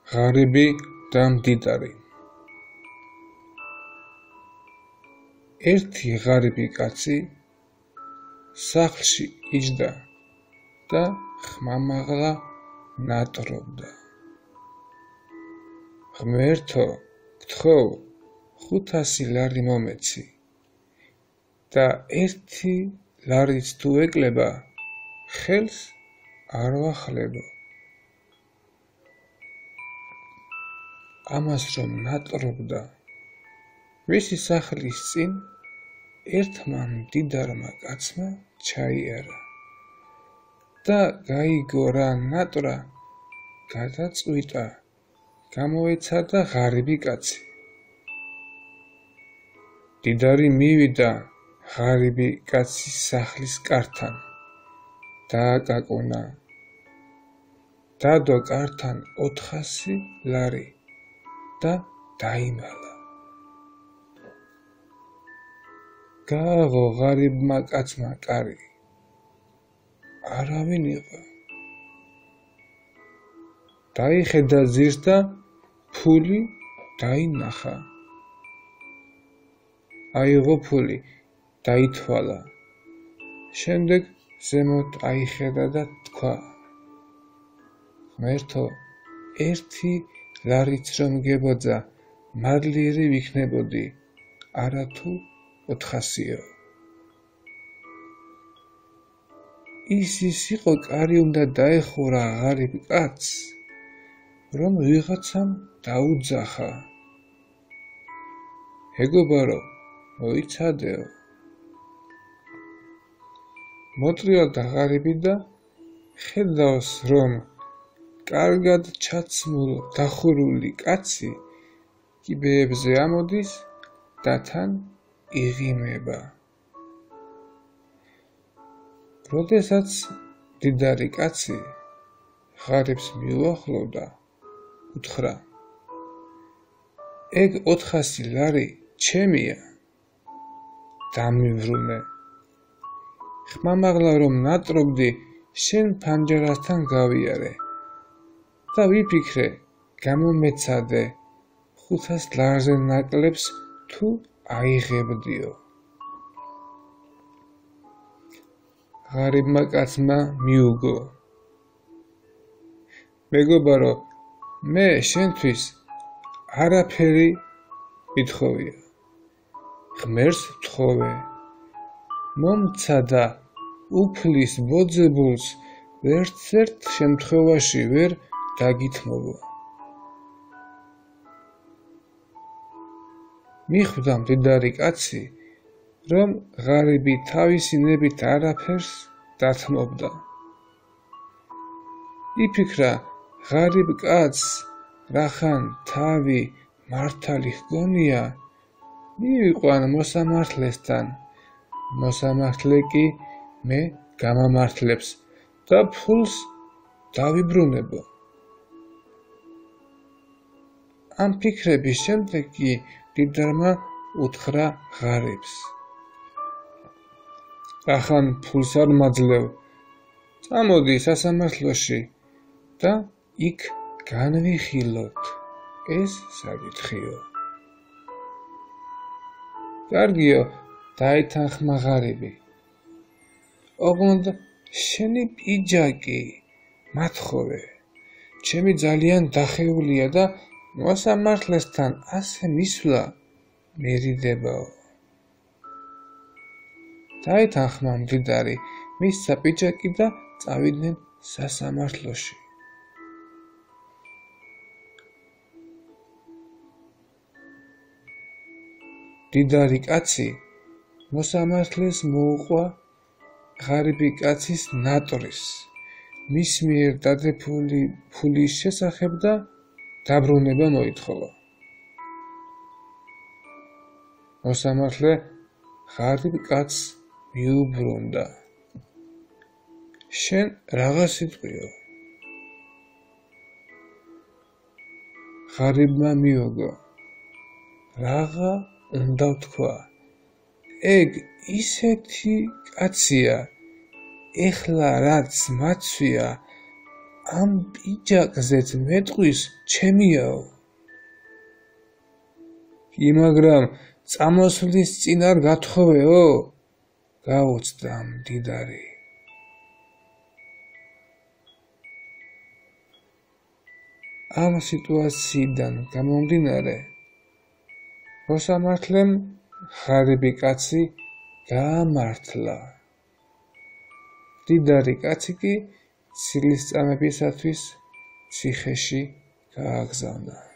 ღარიბი და მდიდარი. ერთი ღარიბი კაცი სახლში იჯდა და ხმამაღლა ნატრობდა. ღმერთო, გთხოვ, 500 ლარი მომეცი და 1 ლარიც თუ ეკლება, ხელს არ ვახლებო. ამას რომ ნატრობდა, მისი სახლის წინ ერთმა მდიდარმა კაცმა ჩაიარა და გაიგო რა ნატრა, გადაწყვიტა, გამოეცადა ღარიბი კაცი. მდიდარი მივიდა ღარიბი კაცის სახლის კართან, დააკაკუნა, დადო კართან 400 ლარი და დაიმალა. გააღო ღარიბმა კაცმა კარი, არავინ იყო. დაიხედა ძირს და ფული დაინახა. აიღო ფული, დაითვალა. შემდეგ ზემოთ აიხედა და თქვა: ღმერთო, 1 ლარიც რომ გებოძა, მადლიერი ვიქნებოდი, არათუ 400-ო. ის იყო კარი უნდა დაეხურა ღარიბ კაცს, რომ ვიღაცამ დაუძახა. მეგობარო, მოიცადეო. მოტრიალდა ღარიბი და ხედავს, რომ კარგად ჩაცმულ დახურული კაცი კიბეებზე ამოდის და თან იღიმება. როდესაც მდიდარი კაცი ღარიბს მიუახლოვდა, უთხრა: ეგ 400 ლარი ჩემია, დამივრუნე. ხმამაღლა რომ ნატრობდი, შენ ფანჯარასთან გავიარე და ვიფიქრე, გამომეცადე 500 ლარზე ნაკლებს თუ აიღებდიო. ღარიბმა კაცმა მიუგო: მეგობარო, მე შენთვის არაფერი მითხოვია. ღმერთს ვთხოვე, მომცადა უფლის ბოძებულს ვერცერთ შემთხვევაში ვერ დაგითმობო. მიხვდა მდიდარი კაცი, რომ ღარიბი თავისი ნებით არაფერს დათმობდა. იფიქრა, ღარიბ კაცს რახან თავი მართალი ჰგონია, მივიყვან მოსამართლესთან, მოსამართლე კი მე გამამართლებს და ფულს დავიბრუნებო. ამ ფიქრების შემდეგ კი მდიდარმა უთხრა ღარიბს: რახან ფულს არ მაძლევ, წამოდი სასამართლოში და იქ განვიხილოთ ეს საკითხიო. კარგიო, დაეთანხმა ღარიბი. ოღონდ შენი პიჯაკი, მათხოვე, ჩემი ძალიან დახეულია და მოსამართლესთან ასე მისვლა მერიდებაო. დაეთანხმა მდიდარი, მისცა პიჯაკი და წავიდნენ სასამართლოში. მდიდარი კაცი მოსამართლეს მოუყვა ღარიბი კაცის ნატრის, მის მიერ დადებული ფულის შესახებ და დაბრუნება მოითხოვა. მოსამართლე ღარიბ კაცს მიუბრუნდა: შენ რაღა სიტყვიო? ღარიბმა მიუგო: რაღა უნდა ვთქვა, ეგ ისეთი კაცია, ეხლა რაც მაცვია, ამ პიჯაკზეც მეტყვის ჩემიაო. კი მაგრამ წამოსვლის წინ არ გათხოვეო? გაუცდა მდიდარი. ამ სიტუაციიდან გამომდინარე, მოსამართლემ ღარიბი კაცი გაამართლა. მდიდარი კაცი კი ცილისწამებისათვის ციხეში გააგზავნა.